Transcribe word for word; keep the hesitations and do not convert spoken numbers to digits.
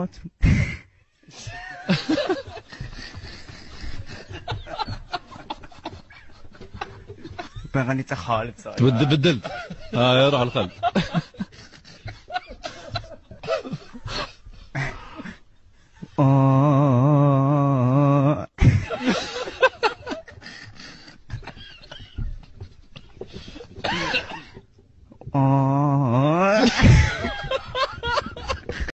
الموت. بغني تخالف صحيح. تبدل بدل ها يروح الخلف. آه.